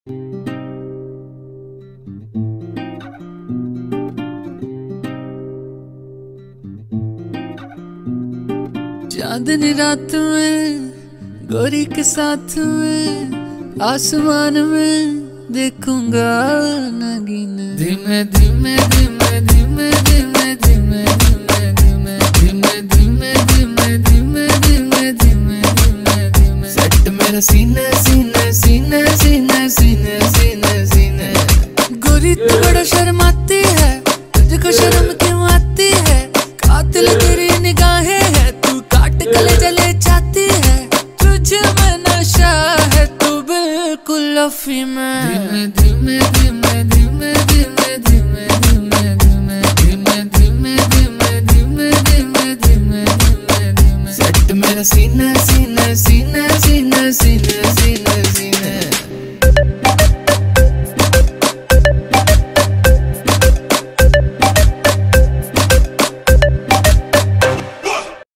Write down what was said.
चांदनी रात में गोरी के साथ में आसमान में देखूंगा नगीन। धीमे धीमे धीमे धीमे धीमे धीमे धीमे धीमे धीमे धीमे धीमे धीमे धीमे धीमे धीमे सेट मेरा सीने सीने सीने सीने सीने सीने सीने। गोरी तू बड़ा शर्माती है, तुझको शर्म क्यों आती है? कातिल तेरी निगाहें है, तू काट गले जले जाती है। तुझे में नशा है, तू बिल्कुल अफीम है। धीमे धीमे धीमे धीमे धीमे